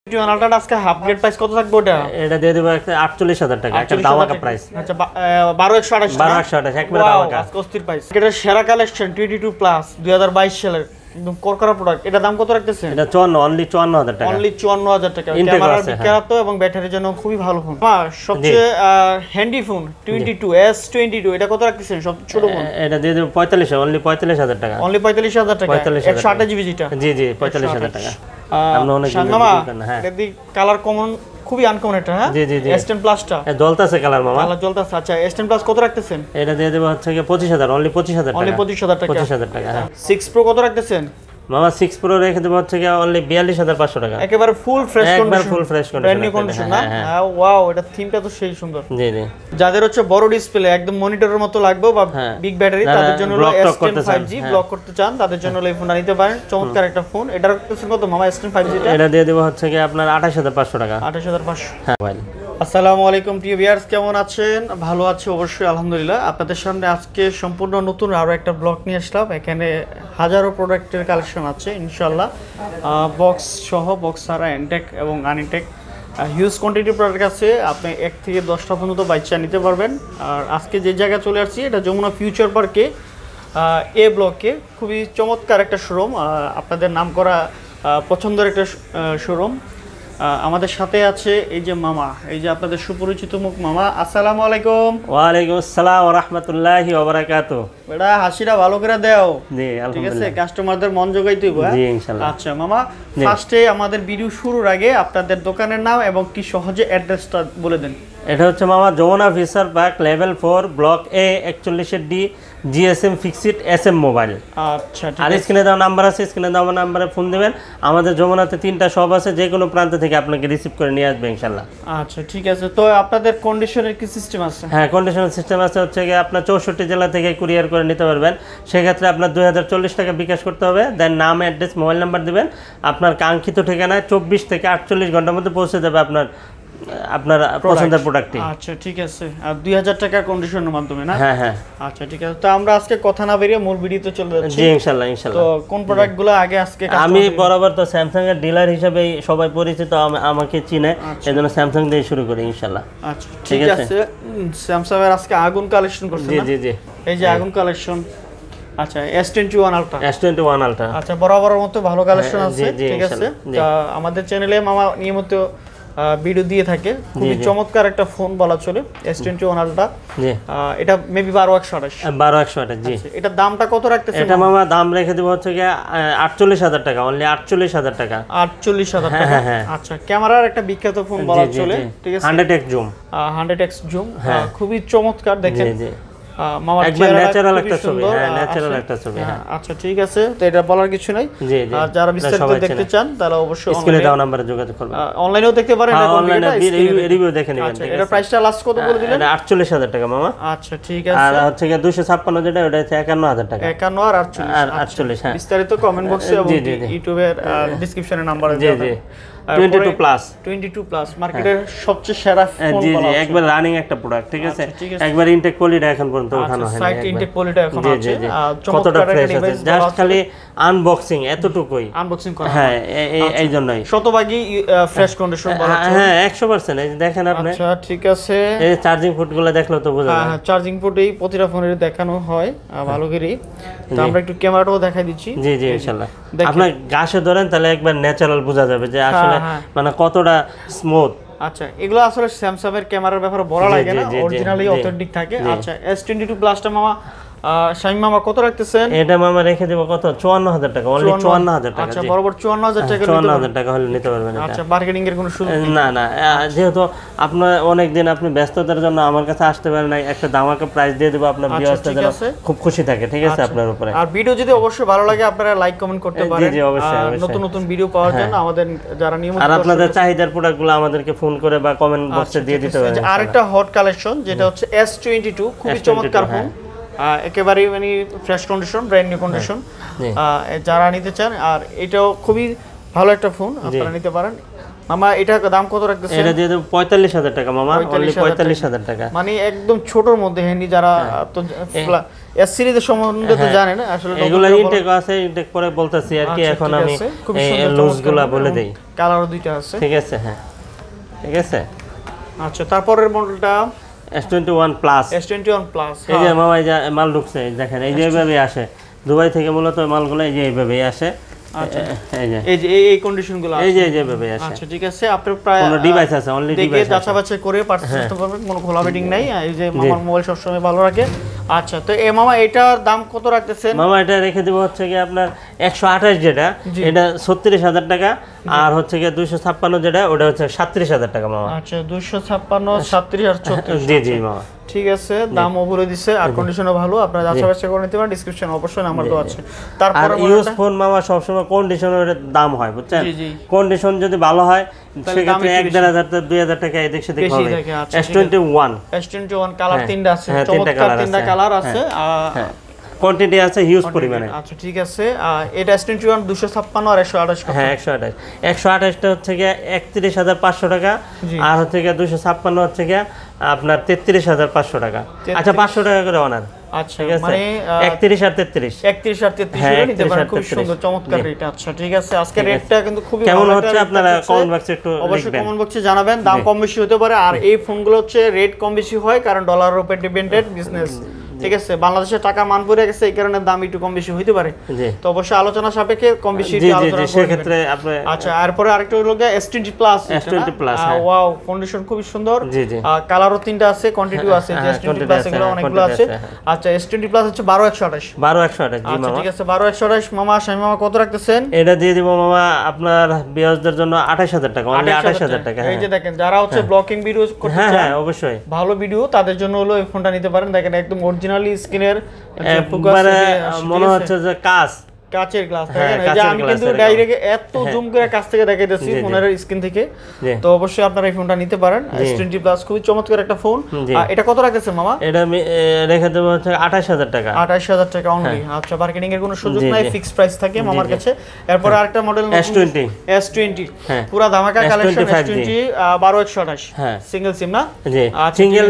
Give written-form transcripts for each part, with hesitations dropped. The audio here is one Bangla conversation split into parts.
আলট্রাটা আজকে হাফ গ্রেড প্রাইস কত থাকবে ওটা? এটা দিয়ে দেব 48000 টাকা, একটা ধামাকা প্রাইস। আচ্ছা 12128 12128 একবারে ধামাকা। আজকে অস্থির প্রাইস। এটা সেরা কালেকশন 22 প্লাস 2022 সালের একদম করকরা প্রোডাক্ট। এটা দাম কত রাখতেছেন? এটা 54 অনলি 54000 টাকা। অনলি 54000 টাকা। ক্যামেরার বিখ্যাত এবং ব্যাটারির জন্য খুবই ভালো ফোন। সবচেয়ে হ্যান্ডি ফোন 22 S22 এটা কত রাখতেছেন? সব ছোট ফোন। এটা দিয়ে দেব 45 অনলি 45000 টাকা। অনলি 45000 টাকা। 128 জিবি যেটা। জি 45000 টাকা। আমরা অনেক এটা দি কালার কমন খুবই আনকমন এটা। হ্যাঁ জি S10 প্লাসটা জ্বলতাছে কালার মামা। কালার জ্বলতাছে। আচ্ছা S10 প্লাস কত রাখতেছেন? এটা দিয়ে দেব হচ্ছে 25000 অনলি 25000 টাকা। অনলি 25000 টাকা। 25000 টাকা। হ্যাঁ 6 Pro কত রাখতেছেন? মামা 6 Pro রেখে দেব হচ্ছে অনলি 42500 টাকা। একেবারে ফুল ফ্রেশ কন্ডিশন। একবার full fresh condition. Brand new condition না? ওয়াও এটা থিমটা তো সেই সুন্দর। জি যাদের হচ্ছে বড় ডিসপ্লে একদম মনিটরের মতো লাগবে বা বিগ ব্যাটারি তাদের জন্য হলো S10 5G ব্লক করতে চান তাদের জন্য এই ফোনটা নিতে পারেন। চমৎকার একটা ফোন। এটার কত মামা S10 5G টা? এটা দিয়ে দেব হচ্ছে আপনার 28500 টাকা। 28500। হ্যাঁ ভাই। আসসালামু আলাইকুম প্রিয় ভিউয়ার্স, কেমন আছেন? ভালো আছি অবশ্যই আলহামদুলিল্লাহ। আপনাদের সামনে আজকে সম্পূর্ণ নতুন আরো একটা ব্লগ নিয়ে আসলাম। এখানে হাজারো প্রোডাক্টের কালেকশন আছে ইনশাআল্লাহ, বক্স সহ, বক্স ছাড়া, এনটেক এবং আনটেক হিউজ কোয়ান্টিটি প্রোডাক্ট আছে। আপনি 1 থেকে 10টা পর্যন্ত বাইচা নিতে পারবেন। আর আজকে যে জায়গায় চলে আসছি এটা যমুনা ফিউচার পার্কে এ ব্লকে। খুবই চমৎকার একটা শোরুম, আপনাদের নাম করা পছন্দের একটা শোরুম। আমাদের সাথে আছে এই যে মামা, এই যে আপনাদের সুপরিচিত মুখ মামা। আসসালামু আলাইকুম। ওয়া আলাইকুম আসসালাম ওয়া রাহমাতুল্লাহি ওয়া বারাকাতুহু। বেটা হাসিটা ভালো করে দাও। জি আলহামদুলিল্লাহ। ঠিক আছে, কাস্টমারদের মন জোগাইতে হবে। জি ইনশাআল্লাহ। আচ্ছা মামা, ফার্স্টে আমাদের ভিডিও শুরুর আগে আপনাদের দোকানের নাম এবং কি সহজে অ্যাড্রেসটা বলে দেন। এটা হচ্ছে মামা Jamuna future park level 4 block A 41D GSM Fixit SM mobile. আচ্ছা ঠিক আছে। আর স্ক্রিনে দেওয়া নাম্বার আছে, স্ক্রিনে দেওয়া নাম্বারে ফোন দিবেন। আমাদের যমুনাতে 3টা শপ আছে, যে কোনো প্রান্ত থেকে আপনাকে রিসিভ করে নিয়ে আসবে ইনশাআল্লাহ। আচ্ছা ঠিক আছে। তো আপনাদের কন্ডিশনের কি সিস্টেম আছে? হ্যাঁ কন্ডিশনাল সিস্টেম আছে, হচ্ছে কি আপনার 64 জেলা থেকে কুরিয়ার করে নিতে পারবেন। সেক্ষেত্রে আপনার 2040 টাকা বিকাশ করতে হবে। দেন নাম, অ্যাড্রেস, মোবাইল নাম্বার দিবেন। আপনার কাঙ্ক্ষিত ঠিকানায় 24 থেকে 48 ঘন্টার মধ্যে পৌঁছে যাবে আপনার পছন্দের প্রোডাক্টটি। আচ্ছা ঠিক আছে। আর 2000 টাকা কন্ডিশনের মাধ্যমে না? হ্যাঁ। আচ্ছা ঠিক আছে। তো আমরা আজকে কথা না বেরিয়ে মূল ভিডিওতে চলে যাচ্ছি। জি ইনশাআল্লাহ। তো কোন প্রোডাক্টগুলো আগে আজকে আমি বরাবর তো স্যামসাং এর ডিলার হিসেবে সবাই পরিচিত, আমাকে চিনে, এজন্য স্যামসাং দিয়ে শুরু করি ইনশাআল্লাহ। আচ্ছা ঠিক আছে। স্যামসাং এর আজকে আগুন কালেকশন করছেন না? জি এই যে আগুন কালেকশন। আচ্ছা S21 Ultra। S21 Ultra। আচ্ছা বরাবরের মতো ভালো কালেকশন আছে। ঠিক আছে। তো আমাদের চ্যানেলে মামা নিয়মিত ভিডিও দিয়ে থাকে। খুবই চমৎকার একটা ফোন বলা চলে S21 Ultra। এটা মেবি 12128। 12128 জি। এটার দামটা কত রাখতেছেন? এটা মামা দাম রেখে দেব হচ্ছে 48000 টাকা, অনলি 48000 টাকা। 48000 টাকা। আচ্ছা ক্যামেরার একটা বিখ্যাত ফোন বলা চলে। ঠিক আছে। 100x zoom. 100x জুম খুবই চমৎকার দেখেন। মামার একবার ন্যাচারাল একটা ছবি। হ্যাঁ ন্যাচারাল একটা ছবি। হ্যাঁ আচ্ছা ঠিক আছে। তো এটা বলার কিছু নাই। আর যারা বিস্তারিত দেখতে চান তাহলে অবশ্যই স্ক্রিনে দেওয়া নম্বরে যোগাযোগ করবেন। অনলাইনেও দেখতে পারেন, অনলাইনে রিভিউ দেখে নেবেন। আচ্ছা এটা প্রাইসটা লাস্ট কত বলে দিলেন? এটা 48000 টাকা মামা। আচ্ছা ঠিক আছে। আর হচ্ছে 256 যেটা, ওটা হচ্ছে 51000 টাকা। 51 আর 48। হ্যাঁ বিস্তারিত কমেন্ট বক্সে এবং ইউটিউবের ডেসক্রিপশনে নাম্বার দেওয়া আছে। 22 প্লাস মার্কেটের সবচেয়ে সেরা ফোন বলা হয়। একবার রানিং একটা প্রোডাক্ট। ঠিক আছে। একবার ইনটেক পলিটা এখন পর্যন্ত ওঠানো হয়নি। সাইট ইনটেক পলিটা এখন আছে। কতটা ফ্রেশ আছে, জাস্ট খালি আনবক্সিং এতটুকুই। আনবক্সিং করা। হ্যাঁ এই জন্যই শতভাগই ফ্রেশ কন্ডিশন বলা হয়। হ্যাঁ 100%। এই দেখেন আপনি। আচ্ছা ঠিক আছে। এই চার্জিং পোর্টগুলো দেখলে তো বোঝা যায়। হ্যাঁ চার্জিং পোর্টই প্রতিটা ফোনের দেখানো হয় ভালো করে। তো আমরা একটু ক্যামেরাটাও দেখাই দিচ্ছি। জি ইনশাআল্লাহ। আপনি গাছে ধরেন তাহলে একবার ন্যাচারাল বোঝা যাবে যে আসলে মানে কতটা স্মুথ। আচ্ছা এগুলো আসলে স্যামসাং এর ক্যামেরার ব্যাপারে বলা লাগে না, অরিজিনালি অথেন্টিক থাকে। আচ্ছা S22 প্লাসটা মামা শামিম মামা কত রাখতেছেন? এটা মামা রেখে দেব কত? 54000 টাকা, অনলি 54000 টাকা। আচ্ছা বরাবর 54000 টাকা। 54000 টাকা হলে নিতে পারবেন এটা। আচ্ছা মার্কেটিং এর কোনো সুযোগ না যেহেতু আপনার অনেক দিন আপনি ব্যস্ততার জন্য আমার কাছে আসতে পারেন না, একটা ধামাকা প্রাইস দিয়ে দেব আপনার ভিউয়ার্সদের জন্য, খুব খুশি থাকে। ঠিক আছে আপনার উপরে। আর ভিডিও যদি অবশ্যই ভালো লাগে আপনারা লাইক কমেন্ট করতে পারেন। জি অবশ্যই। নতুন ভিডিও পাওয়ার জন্য আমাদের যারা নিয়মিত, আর আপনাদের চাহিদার প্রোডাক্টগুলো আমাদেরকে ফোন করে বা কমেন্ট বক্সে দিয়ে দিতে পারেন। আরেকটা হট কালেকশন যেটা হচ্ছে S22, খুবই চমৎকার ফোন। একেবারে মানে fresh condition, brand new condition যারা নিতে চান। আর এটাও খুবই ভালো একটা ফোন, আপনারা নিতে পারেন। মামা এটা দাম কত রাখতেছেন? এটা দিয়ে দেব 45000 টাকা মামা, অনলি 45000 টাকা। মানে একদম ছোটর মধ্যে হ্যান্ডি যারা তো এস সিরিজের সম্বন্ধে তো জানেন আসলে এগুলা ইনটেক আছে, ইনটেক পরে বলতেছি আর কি। এখন আমি লুজগুলা বলে দেই। কালারও দুইটা আছে, ঠিক আছে। হ্যাঁ ঠিক আছে। আচ্ছা তারপরের মডেলটা S21 প্লাস। S21 প্লাস, এই যে মামা এই যে মাল ঢুকছে দেখেন, এই যে এইভাবে আসে দুবাই থেকে, মূলত মালগুলো এই যে এইভাবেই আসে। আচ্ছা এই যে এই কন্ডিশনগুলো এই যে এইভাবে আসে। আচ্ছা ঠিক আছে। আপনার প্রায় কোনো ডিভাইস আছে, অনলি ডিভাইস আছে, যাচাই করে পারচেজ করতে পারবেন, কোনো খোলা বেডিং নাই। এই যে মামার মোবাইল সবসময় ভালো রাখে। আচ্ছা তো এই মামা এটার দাম কত রাখতেছেন? মামা এটা রেখে দিব হচ্ছে কি আপনার 128 যেটা, এটা 36,000 টাকা। আর হচ্ছে কি 256 যেটা, ওটা হচ্ছে 37,000 টাকা মামা। আচ্ছা 256, 37 আর 34। জি জি মামা ঠিক আছে, দামও বলে দিছে আর কন্ডিশনও ভালো, আপনারা যাচাই করে নিতে পারেন। ডেসক্রিপশন অবশ্যই নাম্বার দেওয়া আছে। তারপর ইউজ ফোন মামা সবসময় কন্ডিশনের দাম হয়, বুঝছেন? কন্ডিশন যদি ভালো হয় সেক্ষেত্রে 1,500 থেকে 2,000 টাকা এদিক সেদিক হবে। S21 কালার তিনটা আছে, চমৎকার তিনটা কালার আছে, কোয়ান্টিটি আছে হিউজ পরিমাণে। আচ্ছা ঠিক আছে। এটা S21 256 আর 128 কত? হ্যাঁ 128 টা হচ্ছে কি 31,500 টাকা, আর হচ্ছে কি 256 হচ্ছে কি আপনার 33,500 টাকা। আচ্ছা 500 টাকা করে অনার। আচ্ছা মানে 31 আর 33 করে নিতে পারেন, খুব সুন্দর চমৎকার রেট। আচ্ছা ঠিক আছে, আজকে রেটটা কিন্তু খুবই কেমন হচ্ছে আপনারা কমেন্ট বক্সে একটু অবশ্যই কমেন্ট বক্সে জানাবেন। দাম কম বেশি হতে পারে, আর এই ফোনগুলো হচ্ছে রেট কম বেশি হয় কারণ ডলারের উপর ডিপেন্ডেন্ট বিজনেস, ঠিক আছে? বাংলাদেশের টাকা মান পড়ে গেছে, এই কারণে দাম একটু কম বেশি হইতে পারে। তো অবশ্যই আলোচনা সাপেক্ষে কম বেশি আলোচনা করব সেক্ষেত্রে আপনি। আচ্ছা এরপরে আরেকটা হলো S20 প্লাস। ওয়াও কন্ডিশন খুব সুন্দর, কালারও তিনটা আছে, কোয়ান্টিটিও আছে, S20 প্লাস এগুলো অনেকগুলো আছে। আচ্ছা S20 প্লাস হচ্ছে 12,128। জি মামা, ঠিক আছে 12,128। মামা শামি মামা কত রাখতেছেন? এটা দিয়ে দিব মামা আপনার বিয়াজদের জন্য 28,000 টাকা, অনলি 28,000 টাকা। এই যে দেখেন যারা হচ্ছে ব্লকিং ভিডিও করতে চান, হ্যাঁ অবশ্যই ভালো ভিডিও, তাদের জন্য হলো এই ফোনটা নিতে পারেন। দেখেন একদম অরিজিনালি স্ক্রিনের মনে হচ্ছে যে কাচের গ্লাস, আমি কিন্তু ডাইরেক্ট এত জুম করে কাছ থেকে দেখাইতেছি ফোনের স্ক্রিন থেকে। তো অবশ্যই আপনারা এই ফোনটা নিতে পারেন। S20 প্লাস খুবই চমৎকার একটা ফোন। এটা কত রাখতেছে মামা? এটা আমি রেখে দেব হচ্ছে 28,000 টাকা। 28,000 টাকা অনলি। আচ্ছা মার্কেটিং এর কোনো সুযোগ নাই, ফিক্সড প্রাইস থাকে মামার কাছে। এরপর আরেকটা মডেল S20 পুরো ধামাকা কালেকশন। S20 12,128 সিঙ্গেল সিম না? জি সিঙ্গেল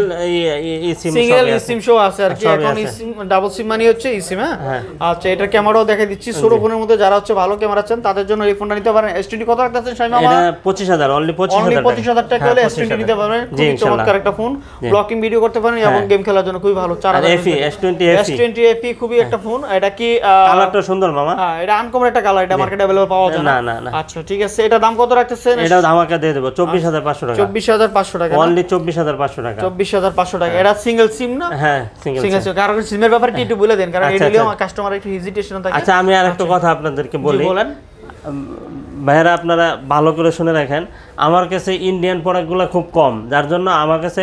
সিম শো আছে আর কি। এখন ডাবল সিম মানে হচ্ছে ই সিম। হ্যাঁ আচ্ছা এটার ক্যামেরাও দেখাই দিচ্ছি। ছোট ফোনের মধ্যে যারা হচ্ছে ভালো ক্যামেরা চান তাদের জন্য এই ফোনটা নিতে পারেন। S20 কত রাখতেছেন শামি মামা? এটা 25,000, অনলি 25,000 টাকা হলে S20 নিতে পারবেন। খুবই চমৎকার একটা ফোন, ব্লকিং ভিডিও করতে পারেন এবং গেম খেলার জন্য খুবই ভালো। 4000 S20 FE খুবই একটা ফোন। এটা কি কালারটা সুন্দর মামা? হ্যাঁ এটা আনকমন একটা কালার, এটা মার্কেটে अवेलेबल পাওয়া যায় না। আচ্ছা ঠিক আছে, এটা দাম কত রাখতেছেন? এটা ধামাকা দিয়ে দেব 24,500 টাকা। 24,500 টাকা, অনলি 24,500 টাকা। 24,500 টাকা। এটা সিঙ্গেল সিম না? হ্যাঁ সিঙ্গেল সিম। কারণ সিমের ব্যাপারে কি একটু বলে দেন, কারণ এটা হলো কাস্টমার একটু হেজিটেশন থাকে। আচ্ছা আমি আরেকটা কথা আপনাদেরকে বলি ভাইরা, আপনারা ভালো করে শুনে রাখেন। আমার কাছে ইন্ডিয়ান প্রোডাক্টগুলো খুব কম, যার জন্য আমার কাছে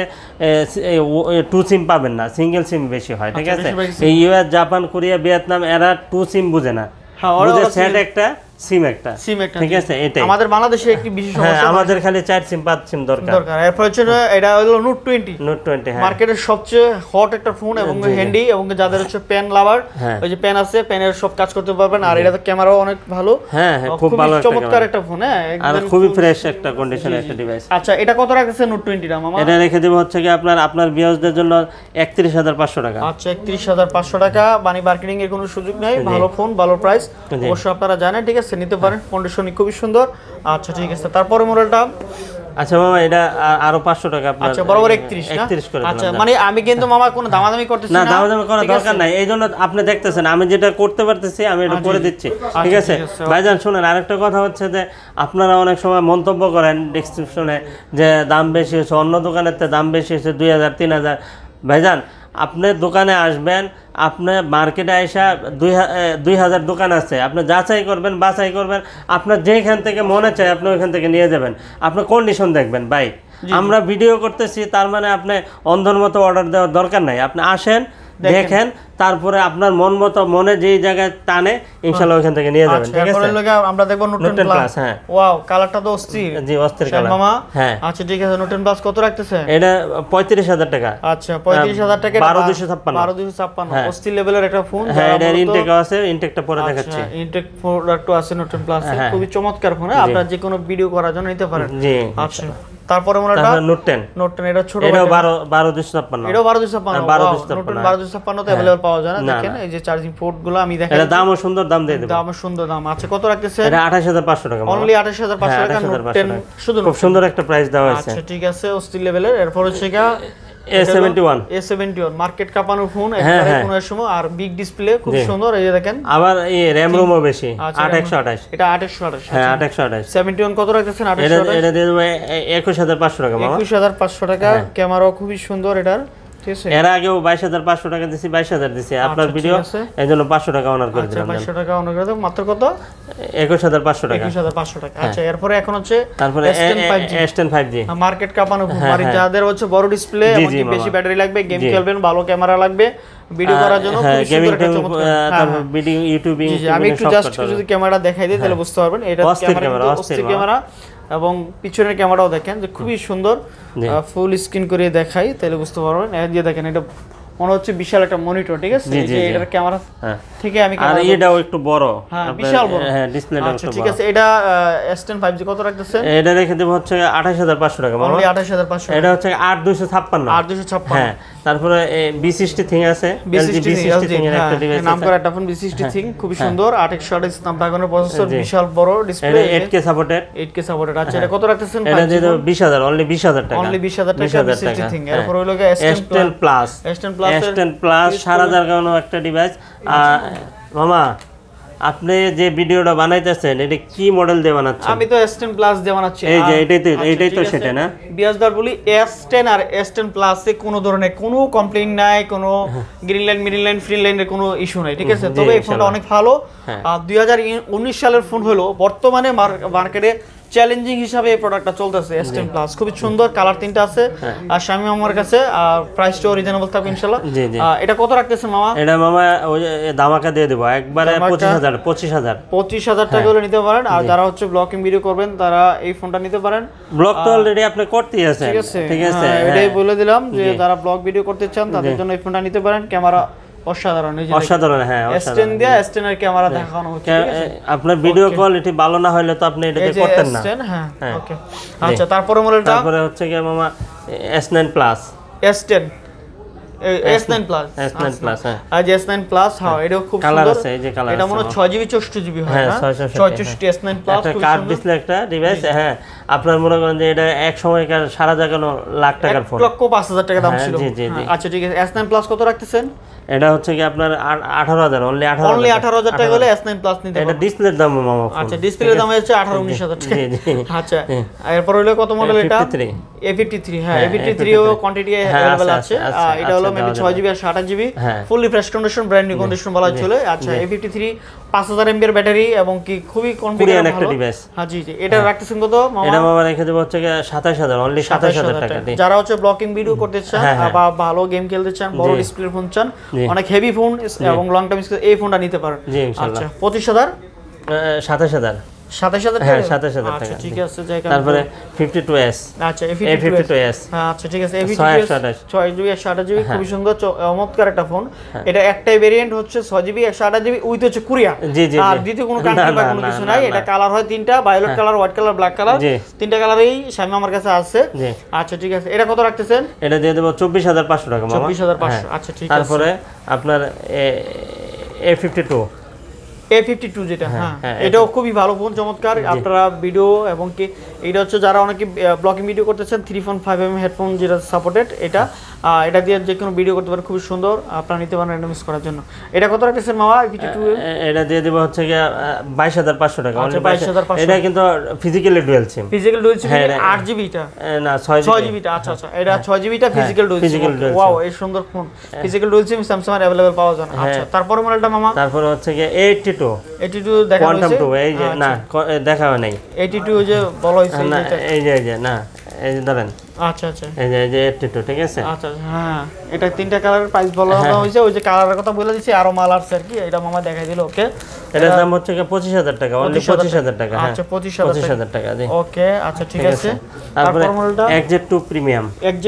2 সিম পাবেন না, সিঙ্গেল সিম বেশি হয়, ঠিক আছে? এই US, জাপান, কোরিয়া, ভিয়েতনাম এরা 2 সিম বুঝে না, বুঝে সেট একটা সিম একটা, ঠিক আছে? এটাই আমাদের বাংলাদেশে একটি বিশেষ সমস্যা, আমাদের খালি 4 সিম 5 সিম দরকার। এরপর হচ্ছে এটা হলো নোট 20। হ্যাঁ মার্কেটের সবচেয়ে হট একটা ফোন এবং হ্যান্ডি, এবং যাদের হচ্ছে পেন লাভার, ওই যে পেন আছে, পেনের সব কাজ করতে পারবেন। আর এটা তো ক্যামেরাও অনেক ভালো। হ্যাঁ খুব ভালো, চমৎকার একটা ফোন। হ্যাঁ আর খুবই ফ্রেশ একটা কন্ডিশনের একটা ডিভাইস। আচ্ছা এটা কত রাখছে নোট 20 টা মামা? এটা রেখে দেব হচ্ছে কি আপনার ভিউয়ারদের জন্য 31,500 টাকা। আচ্ছা 31,500 টাকা, বানি মার্কেটিং এর কোনো সুযোগ নাই। ভালো ফোন, ভালো প্রাইস, অবশ্যই আপনারা জানেন, ঠিক আছে? নিতে পারেন, কন্ডিশন খুবই সুন্দর। আচ্ছা ঠিক আছে, তারপরে মডেলটা আচ্ছা মামা এটা আরো 500 টাকা আপনার। আচ্ছা বরাবর 31 করে দিলাম। আচ্ছা মানে আমি কিন্তু মামা কোনো দামাদামি করতেছি না, দামাদামি করার দরকার নাই। এইজন্য আপনি দেখতেছেন আমি যেটা করতে পারতেছি আমি এটা করে দিচ্ছি, ঠিক আছে? ভাইজান শুনেন, আরেকটা কথা হচ্ছে যে আপনারা অনেক সময় মন্তব্য করেন ডেসক্রিপশনে যে দাম বেশি হয়েছে, অন্য দোকানের থেকে দাম বেশি হয়েছে 2,000 3,000। ভাইজান আপনি দোকানে আসবেন, আপনি মার্কেটে আইসা 2,000 দোকান আছে, আপনি যাচাই করবেন, বাছাই করবেন, আপনার যেখান থেকে মনে চায় আপনি ওইখান থেকে নিয়ে যাবেন। আপনি কন্ডিশন দেখবেন। ভাই আমরা ভিডিও করতেছি, তার মানে আপনি অন্ধের মতো অর্ডার দেওয়ার দরকার নাই। আপনি আসেন, দেখেন, তারপরে আপনার মন মতো মনে যেই জায়গায় টানে ইনশাআল্লাহ ওইখান থেকে নিয়ে যাবেন, ঠিক আছে? আমরা দেখব নোট 10 প্লাস। হ্যাঁ ওয়াও কালারটা তো অস্থির। জি অস্থির কালার মামা। হ্যাঁ আচ্ছা ঠিক আছে, নোট 10 প্লাস কত রাখতেছে? এটা 35,000 টাকা। আচ্ছা 35,000 টাকা, 12,256 অস্থির লেভেলের একটা ফোন। হ্যাঁ এটার ইনটেক আছে, ইনটেকটা পরে দেখাচ্ছি। ইনটেক প্রোডাক্টও আছে নোট 10 প্লাস, খুবই চমৎকার ফোন। আপনারা যে কোনো ভিডিও করার জন্য নিতে পারেন। জি আচ্ছা তারপরে মডেলটা নোট 10 এটা ছোট, এটাও 12256, এটাও 12256 নোট 12256 তে अवेलेबल পাওয়া যায় না। দেখেন এই যে চার্জিং পোর্ট গুলো আমি দেখাই, এটা দামও সুন্দর, দাম দিয়ে দেব, দামও সুন্দর দাম। আচ্ছা কত রাখতেছেন? এটা 28500 টাকা, অনলি 28500 টাকা নোট 10 শুধু। খুব সুন্দর একটা প্রাইস দেওয়া হয়েছে। আচ্ছা ঠিক আছে, অস্থির লেভেলের। এরপর হচ্ছে A71 মার্কেট কাপানোর ফোন একবারে কোন সময়, আর বিগ ডিসপ্লে খুব সুন্দর। এই যে দেখেন, আবার এই RAM রোমও বেশি, 8128, এটা 8128। হ্যাঁ 8128। 71 কত রাখতেছেন? 8128। এটা দিয়ে দেব 21500 টাকা মামা, 21500 টাকা। ক্যামেরাও খুবই সুন্দর এটার, ঠিক আছে। এর আগেও 22500 টাকা দিছি, 22000 দিছি আপনার ভিডিও, এইজন্য 500 টাকা অনার করে দিলাম। 500 টাকা অনার করে দাও। মাত্র কত? 21500 টাকা, 21500 টাকা। আচ্ছা এরপরে এখন হচ্ছে তারপরে S10 5G মার্কেট কাপানো ফোন, মানে যাদের হচ্ছে বড় ডিসপ্লে এবং বেশি ব্যাটারি লাগবে, গেম খেলবেন, ভালো ক্যামেরা লাগবে ভিডিও করার জন্য, খুব সুন্দর একটা চমৎকার, তারপর ভিডিও ইউটিউবিং। আমি একটু জাস্ট যদি ক্যামেরা দেখাই দিই তাহলে বুঝতে পারবেন। এটা ক্যামেরা এবং পিছনের ক্যামেরাও দেখেন যে খুবই সুন্দর, ফুল স্ক্রিন করে দেখাই তাহলে বুঝতে পারবেন। এই যে দেখেন, এটা মনে হচ্ছে বিশাল একটা মনিটর, ঠিক আছে। এই যে এটার ক্যামেরা থেকে আমি আর এটাও একটু বড়, হ্যাঁ বিশাল বড়, হ্যাঁ ডিসপ্লেটা একটু বড়। ঠিক আছে, এটা S10 5G কত রাখতেছেন? এটা রেখে দেব হচ্ছে 28500 টাকা মামা, অনলি 28500। এটা হচ্ছে 8256। হ্যাঁ তারপরে B60 থিং আছে, LG B60 থিং এর একটা ডিভাইস আছে, নামকরা একটা ফোন B60 থিং, খুবই সুন্দর। 828 স্ন্যাপড্রাগনের প্রসেসর, বিশাল বড় ডিসপ্লে, 8K সাপোর্টেড। আচ্ছা এটা কত রাখতেছেন? এটা দিয়ে দেব 20000, অনলি 20000 টাকা, অনলি 20000 টাকা B60 থিং। এরপর হলো S10 প্লাস, S10 প্লাস সারা জায়গানো একটা ডিভাইস। মামা আপনি যে ভিডিওটা বানাইতেছেন এটা কি মডেল দিয়ে বানাচ্ছেন? আমি তো S10 প্লাস দিয়ে বানাচ্ছি। এই যে এটাই তো সেটা না, বিয়াসদার বলি S10 আর S10 প্লাসে কোনো ধরনের কোনো কমপ্লেইন নাই, কোনো green line, middle line, free লাইনের কোনো ইস্যু নাই, ঠিক আছে। তবে এই ফোনটা অনেক ভালো। 2019 সালের ফোন হলো, বর্তমানে মার্কেটে চ্যালেঞ্জিং হিসাবে এই প্রোডাক্টটা চলতেছে। S10 প্লাস খুবই সুন্দর, কালার তিনটা আছে, আর শামিম আমার কাছে, আর প্রাইসটাও রিজনেবল থাকবে ইনশাআল্লাহ। এটা কত রাখতেছেন মামা? এটা মামা ওই ধামাকা দিয়ে দেব একবারে 25000 টাকা হলে নিতে পারেন। আর যারা হচ্ছে ব্লগিং ভিডিও করবেন তারা এই ফোনটা নিতে পারেন। ব্লগ তো অলরেডি আপনি করতেই আছেন, ঠিক আছে, এটাই বলে দিলাম যে যারা ব্লগ ভিডিও করতে চান তাদের জন্য এই ফোনটা নিতে পারেন। ক্যামেরা অসাধারণ, অসাধারণ, হ্যাঁ S10 দিয়ে S10 এর ক্যামেরা দেখানো হচ্ছে, ঠিক আছে। আপনার ভিডিও কোয়ালিটি ভালো না হলে তো আপনি এটাতে করতেন না। হ্যাঁ ওকে। আচ্ছা তারপরে মডেলটা, তারপরে হচ্ছে কি মামা S9 plus, S10 S9 plus, S9 plus, হ্যাঁ আজ S9 প্লাস, হ্যাঁ এটাও খুব কালার সুন্দর আছে, এই যে কালার এটা মনে 6GB 64GB হয় না, 64 S9 প্লাস, একটা কার্ড ডিসপ্লে একটা ডিভাইস। হ্যাঁ আপনার মনে করেন যে এটা এক সময়কার সারা জায়গানো লাখ টাকার ফোন, 1,05,000 টাকা দাম ছিল। আচ্ছা ঠিক আছে, S9 প্লাস কত রাখতেছেন? এটা হচ্ছে কি আপনার 18000, অনলি 18000 টাকা হলে S9 প্লাস নিতে পারবেন। এটা ডিসপ্লের দাম মামা। আচ্ছা ডিসপ্লের দাম হচ্ছে 18-19,000 টাকা। আচ্ছা এরপর হলো কত মডেল এটা? A53। হ্যাঁ A53 ও কোয়ান্টিটি अवेलेबल আছে। এটা হলো মেবি 6GB আর 28GB, fully fresh condition, brand new condition বলা চলে। আচ্ছা A53 5000 mAh এর ব্যাটারি এবং কি খুবই কনফিগারেবল একটা ডিভাইস। হ্যাঁ জি এটা রাখতেছেন কত মামা? এটা মামা রেখে দেব হচ্ছে 27000, অনলি 27000 টাকা। যারা হচ্ছে ব্লগিং ভিডিও করতে চান বা ভালো গেম খেলতে চান, বড় ডিসপ্লের ফোন চান, অনেক হেভি ফোন এবং লং টাইম এই ফোনটা নিতে পারেন। আচ্ছা 25000, 27000, 27000 টাকা, 27000 টাকা। আচ্ছা ঠিক আছে। তারপরে 52s, আচ্ছা A52s, আচ্ছা ঠিক আছে A52s 6GB 128GB, খুবই সুন্দর চমৎকার একটা ফোন। এটা একটাই ভেরিয়েন্ট হচ্ছে 6GB 128GB উইথ হচ্ছে কোরিয়া, আর দ্বিতীয় কোনো কান্ট্রি বা কোনো কিছু নাই। এটা কালার হয় তিনটা, violet colour, white colour, black colour, তিনটা কালারই শামি আমার কাছে আছে। আচ্ছা ঠিক আছে, এটা কত রাখতেছেন? এটা দিয়ে দেব 24500 টাকা মামা। 24500, আচ্ছা ঠিক আছে। তারপরে আপনার A52 যেটা, হ্যাঁ এটাও খুবই ভালো ফোন, চমৎকার। আপনারা ভিডিও এবং কি এটা হচ্ছে যারা অনেকে ব্লগিং ভিডিও করতেছেন, 3.5mm হেডফোন যেটা সাপোর্টেড, এটা দিয়ে যে কোনো ভিডিও করতে পারেন, খুবই সুন্দর। আপনারা নিতে পারেন র্যান্ডম ইউজ করার জন্য। এটা কত রাখতেছেন মামা A52? এটা দিয়ে দেব হচ্ছে 22500 টাকা। আচ্ছা 22500। এটা কিন্তু ফিজিক্যালি ডুয়াল সিম, 8GB টা না 6GB টা। আচ্ছা আচ্ছা এটা 6GB টা ফিজিক্যাল ডুয়াল সিম। ওয়াও এই সুন্দর phone, physical dual sim Samsung এর अवेलेबल পাওয়া যায়। আচ্ছা তারপর মডেলটা মামা? তারপর হচ্ছে 82 দেখা কোয়ান্টাম 2, এই যে না দেখা হয় নাই। 82 যে বলা হইছে এই যে না এই যে ধরেন, আচ্ছা আচ্ছা এই যে 82, ঠিক আছে। আচ্ছা হ্যাঁ এটা তিনটা কালারের প্রাইস বলা হয়েছে, ওই যে কালারের কথা বলে দিছি, আরো মাল আছে আর কি, এটা মামা দেখাই দিল। ওকে, এটার দাম হচ্ছে 25000 টাকা, অনলি 25000 টাকা। হ্যাঁ আচ্ছা 25000 টাকা। জি ওকে, আচ্ছা ঠিক আছে। তারপরে তারপর মডেলটা XZ2 প্রিমিয়াম,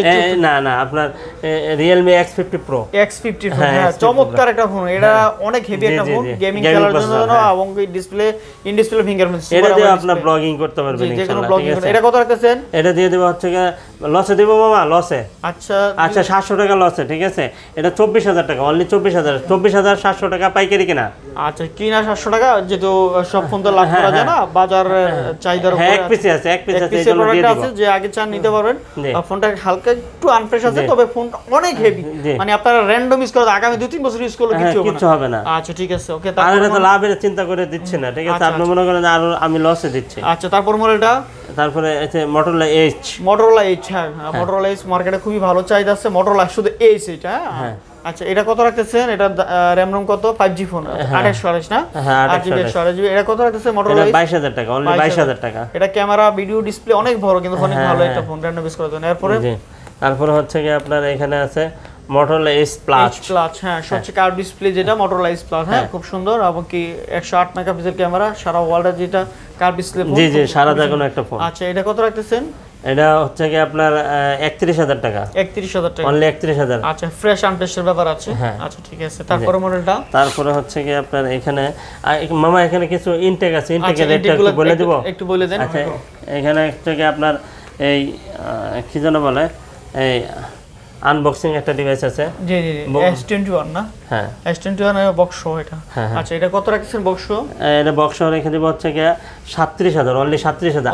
না আপনার Realme X50 Pro। X50 Pro, হ্যাঁ চমৎকার একটা ফোন, এটা অনেক হেভি একটা ফোন, গেমিং খেলার জন্য এবং ডিসপ্লে ইন ডিসপ্লে ফিঙ্গারপ্রিন্ট, এটা দিয়ে আপনি ব্লগিং করতে পারবেন ইনশাআল্লাহ। ঠিক আছে, এটা কত রাখতেছেন? এটা দিয়ে দেব হচ্ছে লসে দেব মামা, লসে। আচ্ছা 700 টাকা লসে। ঠিক আছে, এটা 24000 টাকা, অনলি 24700 টাকা পাইকারি কিনা। আচ্ছা কিনা 700 টাকা, যেহেতু সব ফোন তো লাভ করা যায় না, বাজার চাহিদার উপরে। এক পিস আছে, এক পিস আছে, এই জন্য দিয়ে দিব। যে আগে চান নিতে পারবেন, ফোনটা হালকা একটু আনফ্রেশ আছে, তবে ফোনটা অনেক হেভি, মানে আপনারা র‍্যান্ডম ইউজ করে আগামী 2-3 বছর ইউজ করলে কিছু হবে না। আচ্ছা ঠিক আছে, ওকে। আর এটা তো লাভের চিন্তা করে দিচ্ছি না, ঠিক আছে, আপনি মনে করেন আর আমি লসে দিচ্ছি। আচ্ছা তারপর মডেলটা, তারপরে আছে Motorola Edge। হ্যাঁ Motorola Edge মার্কেটে খুবই ভালো চাহিদা আছে, Motorola শুধু Edge এটা। হ্যাঁ আচ্ছা এটা কত রাখতেছেন? এটা RAM ROM কত? 5G ফোন, 2828 না? হ্যাঁ 2828 এটা কত রাখতেছেন Motorola Edge? 22000 টাকা, অনলি 22000 টাকা। এটা ক্যামেরা ভিডিও ডিসপ্লে অনেক বড়, কিন্তু অনেক ভালো একটা ফোন র‍্যান্ডম ইউজ করার জন্য। এরপরে তারপরে হচ্ছে কি আপনার এখানে আছে Motorola Edge Plus। হ্যাঁ সবচেয়ে কার্ভ ডিসপ্লে যেটা Motorola Edge Plus, হ্যাঁ খুব সুন্দর, এবং কি 108 মেগাপিক্সেল ক্যামেরা, সারা ওয়ার্ল্ডে যেটা কার্ভ ডিসপ্লে ফোন। জি সারা জায়গায় একটা ফোন। আচ্ছা এটা কত রাখতেছেন? এটা হচ্ছে কি আপনার 31000 টাকা, 31000 টাকা, অনলি 31000। আচ্ছা ফ্রেশ আনটেস্টের ব্যাপার আছে। আচ্ছা ঠিক আছে, তারপরে মডেলটা। তারপরে হচ্ছে কি আপনার এখানে মামা এখানে কিছু ইনটেক আছে, ইনটেকের রেটটা একটু বলে দেব। একটু বলে দেন। আচ্ছা এখানে হচ্ছে কি আপনার এই কি যেন বলে, এই আনবক্সিং একটা ডিভাইস আছে। জি S21 না? হ্যাঁ S21 এর বক্স এটা। আচ্ছা এটা কত রাখছেন বক্স? এটা বক্স রেখে দেব হচ্ছে কি 37000, অনলি 37000।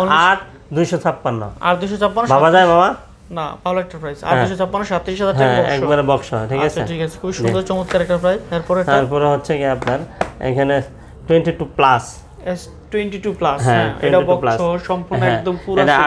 8256 আর 256 বাবা যায় মামা না, ভালো একটা প্রাইস। 8256 37000 টাকা বক্স, একবারে বক্স। ঠিক আছে, আচ্ছা ঠিক আছে, খুব সুন্দর চমৎকার একটা প্রাইস। তারপরে হচ্ছে কি আপনার এখানে 22 প্লাস, S22 প্লাস, হ্যাঁ এটা বক্স সম্পূর্ণ একদম পুরো, এটা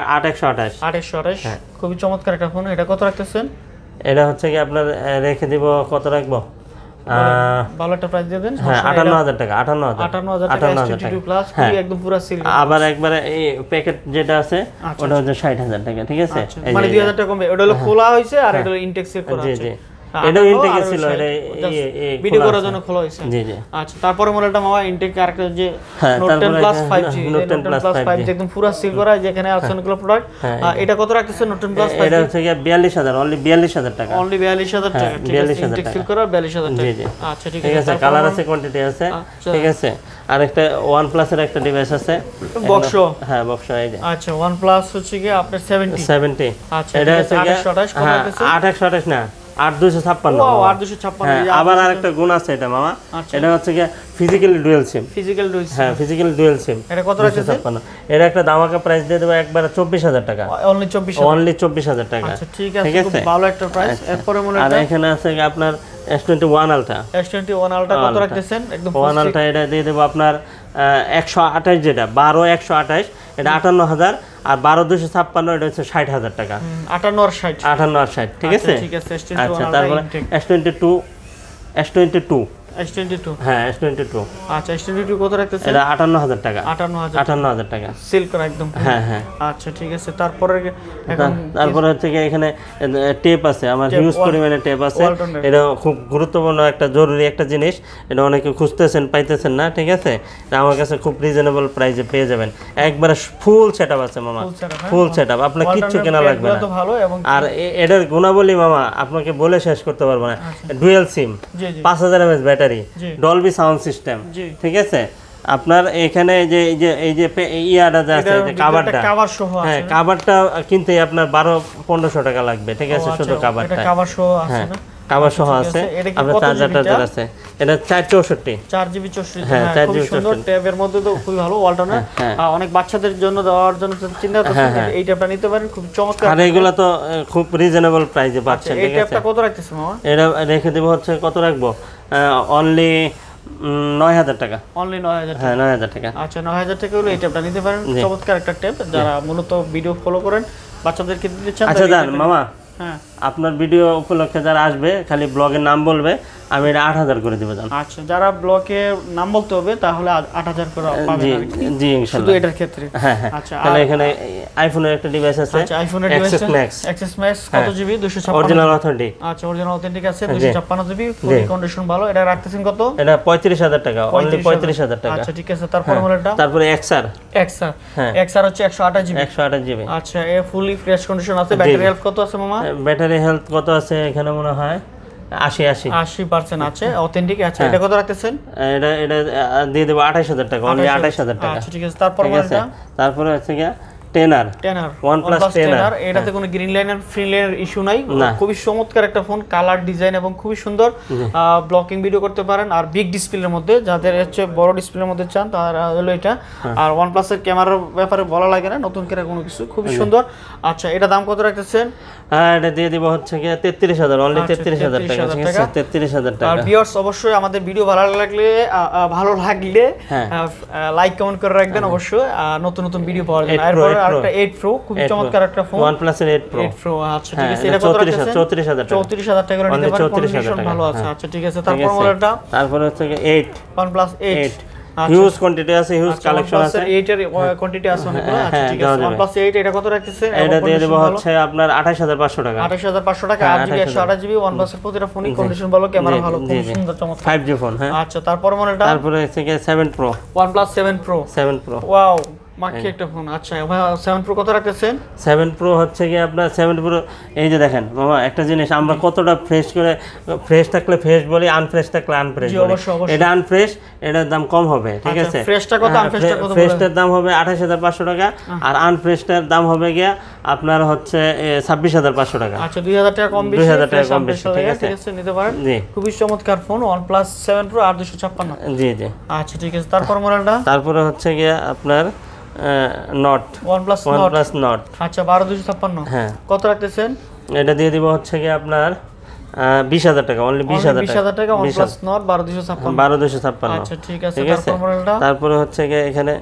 8128। খুবই চমৎকার একটা ফোন। এটা কত রাখতেছেন? এটা হচ্ছে কি আপনার রেখে দিব, কত রাখবো, ভালো একটা প্রাইস দিয়ে দেন। 58000 টাকা, 58000 টাকা S22 প্লাস, খুবই একদম পুরো সিল। আবার একবারে এই প্যাকেট যেটা আছে ওটা হচ্ছে 60000 টাকা। ঠিক আছে, মানে 2000 টাকা কমবে, ওটা হলো খোলা হইছে আর এটা হলো ইনটেক সেট করা আছে। জি এটাও ইনটেক ছিল, এটা ভিডিও করার জন্য খোলা হইছে। জি আচ্ছা তারপরে মডেলটা মামা ইনটেক আরেকটা যে Note 10 Plus 5G, Note 10 Plus 5G একদম পুরো সিল করা, যেখানে আছে অনেকগুলো প্রোডাক্ট। এটা কত রাখতেছেন Note 10 Plus 5G? এটা হচ্ছে কি 42000, অনলি 42000 টাকা, অনলি 42000 টাকা। ঠিক আছে, ইনটেক সিল করা 42000 টাকা। জি আচ্ছা ঠিক আছে, কালার আছে, কোয়ান্টিটি আছে। ঠিক আছে, আর একটা OnePlus এর একটা ডিভাইস আছে বক্স। হ্যাঁ বক্স এই যে। আচ্ছা OnePlus হচ্ছে কি আপনার 70। আচ্ছা এটা হচ্ছে 2828 কত রাখতেছেন? 2828 না, 8256। ওয়াও 8256। আবার আরেকটা গুণ আছে এটা মামা, এটা হচ্ছে কি ফিজিক্যালি ডুয়াল সিম। হ্যাঁ ফিজিক্যালি ডুয়াল সিম। এটা কত রাখতেছেন? এটা একটা দামাকা প্রাইস দিয়ে দেব একবার 24000 টাকা, অনলি 24000 টাকা। আচ্ছা ঠিক আছে, খুব ভালো একটা প্রাইস। এরপরে মনে আর এখানে আছে আপনার S21 Ultra। S21 Ultra কত রাখতেছেন? একদম 1 Ultra এটা দিয়ে দেব আপনার 128, যেটা 12128, এটা 58000, আর 12256 এটা হচ্ছে 60000 টাকা। 58 আর 60। ঠিক আছে, ঠিক আছে। আচ্ছা তারপরে S22 হ্যাঁ S22। আচ্ছা S22 কত রাখতেছেন? এটা 58000 টাকা, 58000 টাকা সেল করা একদম। হ্যাঁ আচ্ছা ঠিক আছে। তারপরে হচ্ছে কি এখানে টেপ আছে, আমার হিউজ পরিমাণে টেপ আছে। এটা খুব গুরুত্বপূর্ণ একটা জরুরি একটা জিনিস, এটা অনেকে খুঁজতেছেন পাইতেছেন না। ঠিক আছে, এটা আমার কাছে খুব রিজনেবল প্রাইসে পেয়ে যাবেন। একবারে ফুল সেটআপ আছে মামা, ফুল সেটআপ, আপনার কিচ্ছু কেনা লাগবে না। আর এটার গুণাবলী মামা আপনাকে বলে শেষ করতে পারবো না। Dual sim, 5000 mAh battery, Dolby sound system. ঠিক আছে, আপনার এখানে এই যে ইয়াটা আছে, কভারটা, হ্যাঁ কভারটা কিনতে আপনার 1200-1500 টাকা লাগবে। ঠিক আছে, শুধু কভারটা, কভার সহ আছে না? কভার সহ আছে। আপনার চার্জার আছে, এটা 464, 4GB 64। হ্যাঁ 4GB সুন্দর ট্যাবের মধ্যে তো খুব ভালো ওয়ালটনের। অনেক বাচ্চাদের জন্য দেওয়ার জন্য চিন্তা করছেন, এই ট্যাবটা নিতে পারেন, খুব চমৎকার। আর এগুলো তো খুব রিজনেবল প্রাইসে পাচ্ছেন। এই ট্যাবটা কত রাখতেছেন মামা? এটা রেখে দেব হচ্ছে কত রাখবো, অনলি 9000 টাকা, অনলি 9000 টাকা। হ্যাঁ 9000 টাকা। আচ্ছা 9000 টাকা হলে এই ট্যাবটা নিতে পারেন, চমৎকার একটা ট্যাব, যারা মূলত ভিডিও ফলো করেন, বাচ্চাদেরকে দিতে চান। আচ্ছা জান মামা, হ্যাঁ আপনার ভিডিও উপলক্ষে যারা আসবে খালি ব্লগের নাম বলবে, আমি এটা 8000 করে দেব জান। আচ্ছা, যারা ব্লকে নাম বলতে হবে তাহলে 8000 করে পাবেন আর কি। জি ইনশাআল্লাহ, শুধু এটার ক্ষেত্রে। হ্যাঁ হ্যাঁ। আচ্ছা, তাহলে এখানে আইফোনের একটা ডিভাইস আছে। আচ্ছা, আইফোনের ডিভাইস এক্সএস ম্যাক্স কত জিবি? 256 original authentic. আচ্ছা, অরিজিনাল অথেন্টিক আছে 256 জিবি, ফুল কন্ডিশন ভালো। এটা রাখতেছেন কত? এটা 35000 টাকা, অনলি 35000 টাকা। আচ্ছা ঠিক আছে, তারপর মডেলটা? তারপরে XR XR হচ্ছে 128 জিবি। 128 জিবি। আচ্ছা, এ ফুলি ফ্রেশ কন্ডিশন আছে। ব্যাটারি হেলথ কত আছে মামা? ব্যাটারি হেলথ কত আছে এখানে মনে হয় 80% আছে, অথেন্টিক। আচ্ছা, এটা কত রাখতেছেন? এটা দিয়ে দেব 28000 টাকা, অনলি 28000 টাকা। আচ্ছা ঠিক আছে, তারপর মডেলটা? তারপরে হচ্ছে কি টেনার OnePlus টেনার। এটাতে কোনো গ্রিন লাইনের ফ্রি লাইনের ইস্যু নাই, খুবই চমৎকার একটা ফোন, কালার ডিজাইন এবং খুবই সুন্দর। ব্লকিং ভিডিও করতে পারেন। আর বিগ ডিসপ্লের মধ্যে, যাদের হচ্ছে বড় ডিসপ্লের মধ্যে চান তারা হলো এটা। আর OnePlus এর ক্যামেরার ব্যাপারে বলা লাগে না, নতুন করে কোনো কিছু, খুবই সুন্দর। আচ্ছা, এটা দাম কত রাখতেছেন? এটা দিয়ে দিব হচ্ছে কি 33000, অনলি 33000 টাকা। ঠিক আছে, 33000 টাকা। আর ভিউয়ার্স, অবশ্যই আমাদের ভিডিও ভালো লাগলে লাইক কমেন্ট করে রাখবেন অবশ্যই, নতুন নতুন ভিডিও পাওয়ার জন্য। এরপর আরেকটা 8 Pro, খুব চমৎকার একটা ফোন, OnePlus এর 8 Pro। আচ্ছা ঠিক আছে, এটা কত রাখছেন? 34000 টাকা। 34000 টাকা নিতে পারেন, কন্ডিশন ভালো আছে। আচ্ছা ঠিক আছে, তারপর মডেলটা? তারপরে হচ্ছে কি 8 OnePlus 8। হিউজ কোয়ান্টিটি আছে, হিউজ কালেকশন আছে। 8 এর কোয়ান্টিটি আছে অনেকগুলো। আচ্ছা ঠিক আছে, OnePlus 8 এটা কত রাখতেছে? এটা দিয়ে দেব হচ্ছে আপনার 28500 টাকা। 28500 টাকা, 8GB 128GB। OnePlus এর প্রতিটা ফোনই কন্ডিশন ভালো, ক্যামেরা ভালো, খুব সুন্দর চমৎকার 5G ফোন। হ্যাঁ, আচ্ছা, তারপর মডেলটা? তারপরে হচ্ছে কি 7 Pro, OnePlus 7 Pro। ওয়াও, মার্কি একটা ফোন। আচ্ছা, 7 Pro কত রাখতেছেন? 7 Pro হচ্ছে কি আপনার 7 Pro, এই যে দেখেন মামা একটা জিনিস, আমরা কতটা ফ্রেশ করে, ফ্রেশ থাকলে ফ্রেশ বলি, আনফ্রেশ থাকলে আনফ্রেশ বলি। এটা আনফ্রেশ, এটার দাম কম হবে। ঠিক আছে, ফ্রেশটা কত, আনফ্রেশটা কত? ফ্রেশটার দাম হবে 28500 টাকা, আর আনফ্রেশটার দাম হবে গিয়া আপনার হচ্ছে 26500 টাকা। আচ্ছা, 2000 টাকা কম বেশি, 2000 টাকা কম বেশি। ঠিক আছে, নিতে পারেন। খুবই চমৎকার ফোন, OnePlus 7 Pro 8256। জি জি। আচ্ছা ঠিক আছে, তারপর মডেলটা? তারপরে হচ্ছে গিয়া আপনার নট, OnePlus নট। আচ্ছা, 12256। হ্যাঁ, কত রাখতেছেন? এটা দিয়ে দিব হচ্ছে কি আপনার 20000 টাকা, অনলি 20000 টাকা। OnePlus Nord 12256। আচ্ছা ঠিক আছে, তারপর মডেলটা? তারপরে হচ্ছে কি এখানে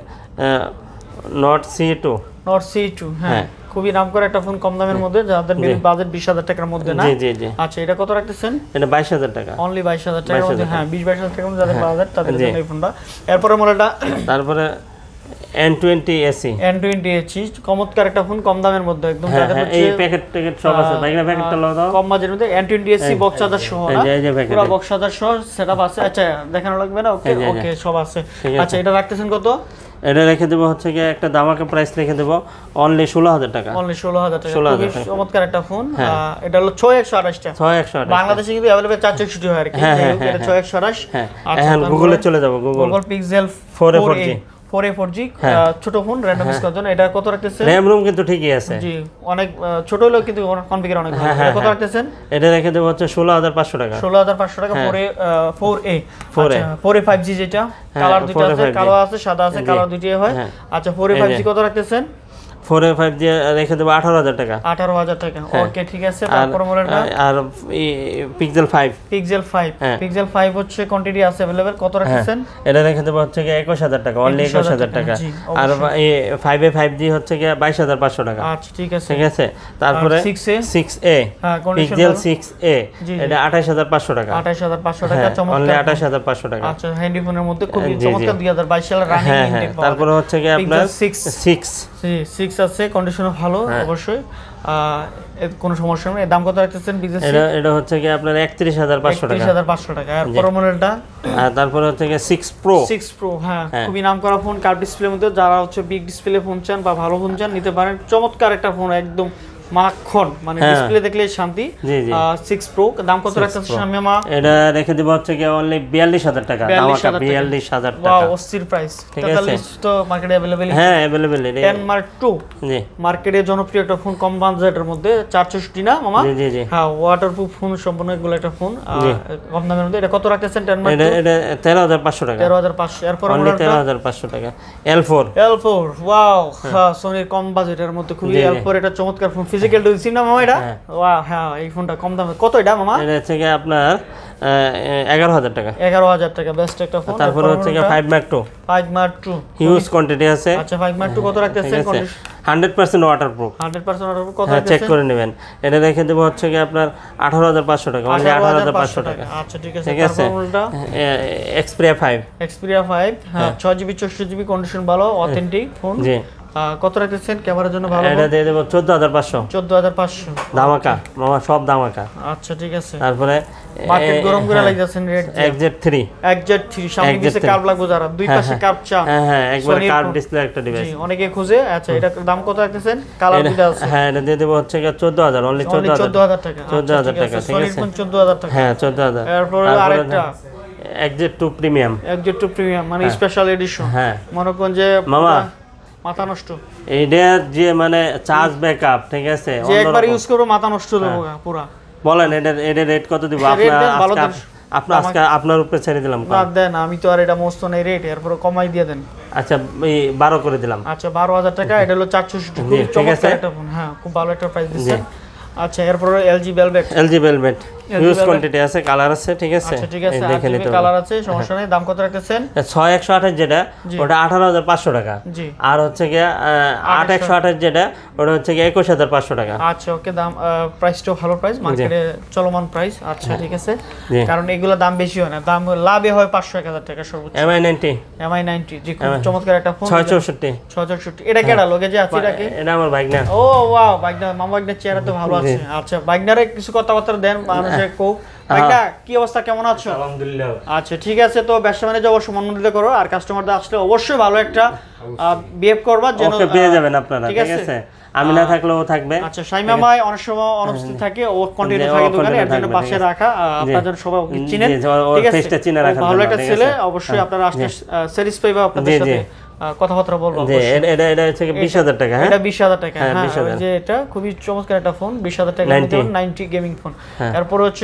Nord C2। হ্যাঁ, খুবই নামকরা একটা ফোন, কম দামের মধ্যে, যাদের বাজেট 20000 টাকার মধ্যে না। জি জি। আচ্ছা, এটা কত রাখতেছেন? এটা 22000 টাকা, অনলি 22000 টাকার মধ্যে। হ্যাঁ, 22000 টাকার মধ্যে যাদের বাজেট, তাদের জন্য এই ফোনটা। এরপর মডেলটা? তারপরে N20 AC। চমৎকার একটা ফোন, কম দামের মধ্যে একদম। এই প্যাকেট সব আছে, ভাইরা প্যাকেটটা লাও দাও। কম বাজেটের মধ্যে N20 AC বক্স চার্জার সহ, না পুরো বক্স চার্জার সহ সেটআপ আছে। আচ্ছা, দেখানো লাগবে না? ওকে ওকে, সব আছে। আচ্ছা, এটা রাখতেছেন কত? এটা রেখে দেব হচ্ছে কি একটা দামাকা প্রাইস রেখে দেব, অনলি 16000 টাকা। অনলি 16000 টাকা। খুবই চমৎকার একটা ফোন। এটা হলো 6128 টা। বাংলাদেশে কিন্তু अवेलेबल 460 হয় আর কি। এটা 6128। এখন গুগলে চলে যাব, গুগল পিক্সেল 4a 4G ছোট ফোন, র‍্যান্ডম ইউজ করার জন্য। এটা কত রাখতেছেন? র‍্যাম রুম কিন্তু ঠিকই আছে। জি, অনেক ছোট হলো কিন্তু কনফিগার অনেক ভালো। এটা কত রাখতেছেন? এটা রেখে দেব হচ্ছে 16500 টাকা। 16500 টাকা। 4a 4a 5G, যেটা কালার দুটো আছে, কালো আছে, সাদা আছে, কালার দুটোই হয়। আচ্ছা, 4a 5G কত রাখতেছেন? 4a 5G রেখে দেব 18000 টাকা। 18000 টাকা। ওকে ঠিক আছে, তারপর মডেলটা? আর পিক্সেল 5। পিক্সেল 5 হচ্ছে কোয়ান্টিটি আছে अवेलेबल, কত রাখছেন? এটা রেখে দেব হচ্ছে কি 21000 টাকা, অনলি 21000 টাকা। আর 5a 5G হচ্ছে কি 22500 টাকা। আচ্ছা ঠিক আছে। ঠিক আছে, তারপরে 6a পিক্সেল 6a, এটা 28500 টাকা। 28500 টাকা, চমৎকার, অনলি 28500 টাকা। আচ্ছা, হ্যান্ডি ফোনের মধ্যে খুবই চমৎকার 2022 সালের রানিং হ্যান্ডি। তারপরে হচ্ছে কি আপনার 6 আছে, কন্ডিশন ভালো অবশ্যই, কোনো সমস্যা নেই। দাম কত রাখতেছেন? এটা হচ্ছে কি আপনার 31500 টাকা। 31500 টাকা। আর পরের মডেলটা? তারপরে হচ্ছে কি 6 Pro। হ্যাঁ, খুবই নামকরা ফোন, কার্ভ ডিসপ্লের মধ্যে। যারা হচ্ছে বিগ ডিসপ্লে ফোন চান বা ভালো ফোন চান, নিতে পারেন। চমৎকার একটা ফোন, একদম মাখন, মানে ডিসপ্লে দেখলে শান্তি। 6 Pro। দাম কত রাখতেছেন শামিমা? এটা রেখে দেব হচ্ছে কি অনলি 42000 টাকা। দামাকা 42000 টাকা। ওয়াও, অস্থির প্রাইস। 43 তো মার্কেটে अवेलेबल। হ্যাঁ, अवेलेबल। 10 Mark II জি, মার্কেটে জনপ্রিয় একটা ফোন, কম বাজেটের মধ্যে, 460 না মামা? জি জি। হ্যাঁ, ওয়াটারপ্রুফ ফোন, সম্পূর্ণ এগুলো একটা ফোন, কম দামের মধ্যে। এটা কত রাখতেছেন? 10 Mark II? এটা 13500 টাকা। 13500। এরপর মডেলটা? 13500 টাকা। L4। ওয়াও, সোনির কম বাজেটের মধ্যে খুবই L4 এটা চমৎকার ফোন। ফিজিক্যাল ডিসপ্লে না মামা এটা? ওয়াও, হ্যাঁ, এই ফোনটা কম দামে। কত এটা মামা? এটা হচ্ছে কি আপনার 11,000 টাকা। 11,000 টাকা বেস্ট একটা ফোন। তারপরে হচ্ছে 5 Mark 2 5 Mark 2 হিউজ কোয়ান্টিটি আছে। আচ্ছা 5 Mark 2 কত রাখতেছেন? 100% ওয়াটারপ্রুফ। 100% ওয়াটারপ্রুফ কত রাখতেছেন? চেক করে নেবেন। এটা রেখে দেব হচ্ছে কি আপনার 18,500 টাকা, অনলি 18,500 টাকা। আচ্ছা ঠিক আছে। তারপরটা Xperia 5 হ্যাঁ 6GB 64GB কন্ডিশন ভালো, অথেন্টিক ফোন। জি কত রাখতেছেন ক্যামেরার জন্য ভালো? এটা দিয়ে দেব 14,500। 14,500 ধামাকা মামা, সব ধামাকা। আচ্ছা ঠিক আছে। তারপরে মার্কেট গরম করে লাগাইছেন রেড XZ3 সামনে পিছে কার্ভ লাগবে, যারা দুই পাশে কার্ভ চান। হ্যাঁ একবার কার্ভ ডিসপ্লে একটা ডিভাইস। জি অনেকে খুঁজে। আচ্ছা এটা দাম কত রাখতেছেন? কালার দুটো আছে। হ্যাঁ এটা দিয়ে দেব হচ্ছে 14,000, অনলি 14,000 টাকা। 14,000 টাকা ঠিক আছে। 14,000 টাকা। হ্যাঁ 14,000। এরপর আরেকটা XZ2 প্রিমিয়াম। XZ2 প্রিমিয়াম মানে স্পেশাল এডিশন। হ্যাঁ মনে কোন যে মামা মাথা নষ্ট, এইটা যে মানে চার্জ ব্যাকআপ ঠিক আছে, যে একবার ইউজ করব মাথা নষ্ট হয়ে যাবে পুরো। বলেন এটা রেট কত দিব? আপনার উপরে ছেড়ে দিলাম। না দেন, আমি তো আর এটা মস্ত নাই রেট, এরপর কমাই দিয়ে দেন। আচ্ছা এই 12 করে দিলাম। আচ্ছা 12,000 টাকা। এটা হলো 460 খুব চমৎকার একটা ফোন। হ্যাঁ খুব ভালো একটা প্রাইস দিচ্ছেন। আচ্ছা এরপর LG Velvet হিউজ কোয়ান্টিটি আছে, কালার আছে ঠিক আছে। আচ্ছা ঠিক আছে, দেখে নিতে কালার আছে, সমস্যা নেই। দাম কত রাখতেছেন? 6128 যেটা ওটা 18,500 টাকা। জি আর হচ্ছে কি 8128 যেটা ওটা হচ্ছে কি 21,500 টাকা। আচ্ছা ওকে, দাম প্রাইসটাও ভালো প্রাইস, মার্কেটে চলমান প্রাইস। আচ্ছা ঠিক আছে, কারণ এগুলো দাম বেশি হয় না, দাম লাভে হয় 500-1000 টাকা সর্বোচ্চ। MI90 জি খুব চমৎকার একটা ফোন। 664 এটা কেডা লগে যে আছে? এটা আমার ভাগনা। ও ওয়াও, ভাগনা মামা, ভাগনা চেহারা তো ভালো আছে। আচ্ছা ভাগনারে কিছু কথাবার্তা দেন মানুষে কো। ভাগনা কি অবস্থা, কেমন আছো? আলহামদুলিল্লাহ। আচ্ছা ঠিক আছে, তো ব্যবসা বাণিজ্য অবশ্যই মনোনিত করো, আর কাস্টমারদের আসলে অবশ্যই ভালো একটা বিহেভ করবা, যেন পেয়ে যাবেন আপনারা ঠিক আছে। আমি না থাকলেও ও থাকবে। আচ্ছা শাইমা ভাই অনেক সময় অনুপস্থিত থাকে, ও কন্টিনিউ থাকে দোকানে, এর জন্য পাশে রাখা। আপনাদের সবাই চিনেন ঠিক আছে, ফেসটা চিনে রাখা ভালো একটা ছেলে। অবশ্যই আপনারা আসলে স্যাটিসফাই বা আপনাদের সাথে কথাবার্তা বলবো। এটা হচ্ছে 20,000 টাকা। হ্যাঁ এটা 20,000 টাকা। হ্যাঁ যে এটা খুবই চমৎকার একটা ফোন, 20,000 টাকা 90 গেমিং ফোন। এরপর হচ্ছে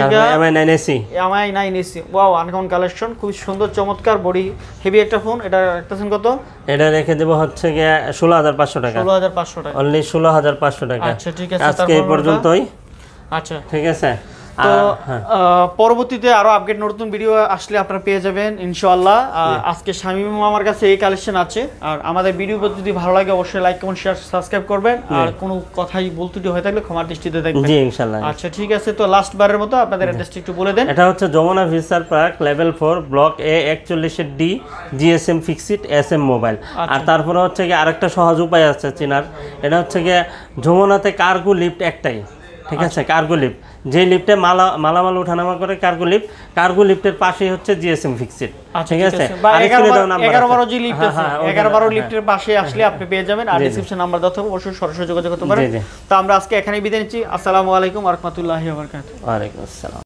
MI9AC ওয়াও, আনকমন কালেকশন, খুব সুন্দর চমৎকার বডি হেভি একটা ফোন। এটা রাখতেছেন কত? এটা রেখে দেব হচ্ছে 16,500 টাকা। 16,500 টাকা, অনলি 16,500 টাকা। আচ্ছা ঠিক আছে, আজকে এই পর্যন্তই। আচ্ছা ঠিক আছে, তো পরবর্তীতে আরো আপডেট নতুন ভিডিও আসলে আপনারা পেয়ে যাবেন ইনশাআল্লাহ। আজকে শামীম মামার কাছে এই কালেকশন আছে। আর আমাদের ভিডিও যদি ভালো লাগে অবশ্যই লাইক কমেন্ট শেয়ার সাবস্ক্রাইব করবেন, আর কোনো কথাই বলতে হয়ে থাকলে ক্ষমার দৃষ্টিতে দেখবেন। জি ইনশাআল্লাহ। আচ্ছা ঠিক আছে, তো লাস্ট বারের মতো আপনাদের অ্যাড্রেসটা একটু বলে দেন। এটা হচ্ছে Jamuna future park level 4 block A 41D GSM Fixit SM mobile. আর তারপরে হচ্ছে কি আরেকটা সহজ উপায় আছে চিনার, এটা হচ্ছে কি যমুনাতে কার্গো লিফট একটাই ঠিক আছে। কার্গো লিফট, যে লিফটে মালামাল ওঠানামা করে কার্গো লিফটের পাশেই হচ্ছে জিএসএম ফিক্সিট ঠিক আছে। 11-12 যে লিফট আছে, 11-12 লিফটের পাশে আসলে আপনি পেয়ে যাবেন। আর ডেসক্রিপশন নাম্বার দেওয়া থাকবে, অবশ্যই সরাসরি যোগাযোগ করতে পারেন। তো আমরা আজকে এখানেই বিদায় নিচ্ছি। আসসালামু আলাইকুম ওয়া রাহমাতুল্লাহি ওয়া বারাকাতুহু। ওয়া আলাইকুম আসসালাম।